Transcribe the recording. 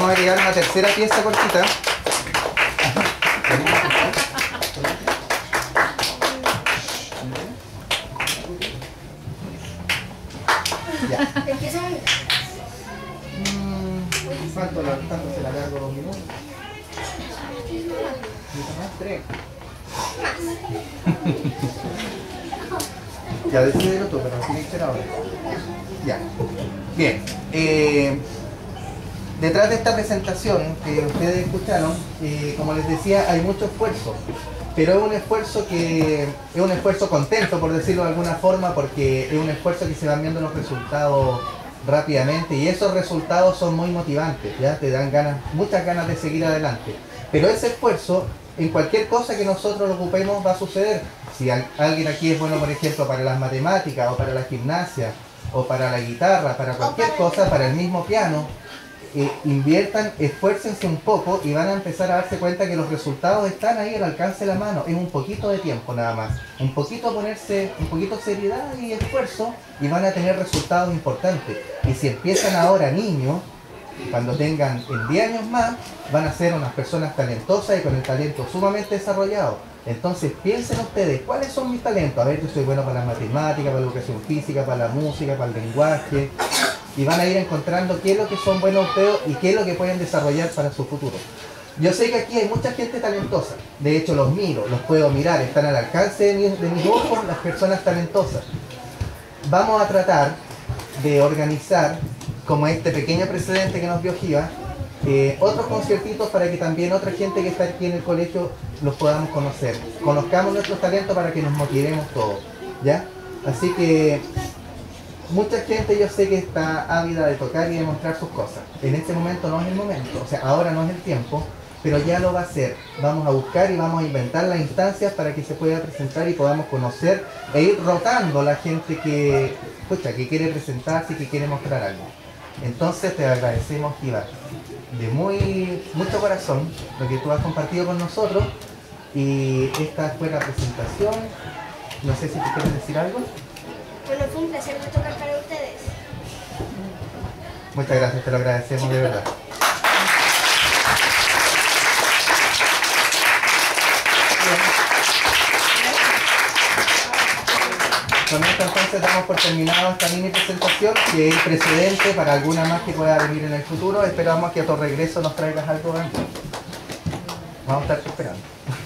vamos a agregar una tercera pieza cortita. Ya. ¿Cuánto se la cargo? 2 minutos. Más 3. Ya decídelo tú, pero tiene que ser ahora. Ya. Bien. Detrás de esta presentación que ustedes escucharon, como les decía, hay mucho esfuerzo. Pero es un esfuerzo contento, por decirlo de alguna forma, porque es un esfuerzo que se van viendo los resultados rápidamente y esos resultados son muy motivantes, ya te dan ganas, muchas ganas de seguir adelante. Pero ese esfuerzo, en cualquier cosa que nosotros lo ocupemos, va a suceder. Si alguien aquí es bueno, por ejemplo, para las matemáticas o para la gimnasia o para la guitarra, para cualquier cosa, para el mismo piano, inviertan, esfuércense un poco y van a empezar a darse cuenta que los resultados están ahí al alcance de la mano. Es un poquito de tiempo nada más, un poquito ponerse, un poquito de seriedad y esfuerzo y van a tener resultados importantes. Y si empiezan ahora niños, cuando tengan en 10 años más, van a ser unas personas talentosas y con el talento sumamente desarrollado. Entonces piensen ustedes, ¿cuáles son mis talentos? A ver, yo soy bueno para las matemáticas, para la educación física, para la música, para el lenguaje. Y van a ir encontrando qué es lo que son buenos ustedes y qué es lo que pueden desarrollar para su futuro. Yo sé que aquí hay mucha gente talentosa. De hecho, los miro, los puedo mirar, están al alcance de mis ojos las personas talentosas. Vamos a tratar de organizar, como este pequeño precedente que nos dio Giva, otros conciertitos para que también otra gente que está aquí en el colegio los podamos conocer. Conozcamos nuestros talentos para que nos motivemos todos, ¿ya? Así que mucha gente yo sé que está ávida de tocar y de mostrar sus cosas. En este momento no es el momento, o sea, ahora no es el tiempo, pero ya lo va a ser. Vamos a buscar y vamos a inventar las instancias para que se pueda presentar y podamos conocer e ir rotando la gente que quiere presentarse y que quiere mostrar algo. Entonces te agradecemos, Giva, de mucho corazón lo que tú has compartido con nosotros y esta fue la presentación. No sé si tú quieres decir algo. Bueno, fue un placer tocar para ustedes. Muchas gracias, te lo agradecemos de verdad. Con esto entonces damos por terminado esta mini presentación, que es precedente para alguna más que pueda venir en el futuro. Esperamos que a tu regreso nos traigas algo antes. Vamos a estar esperando.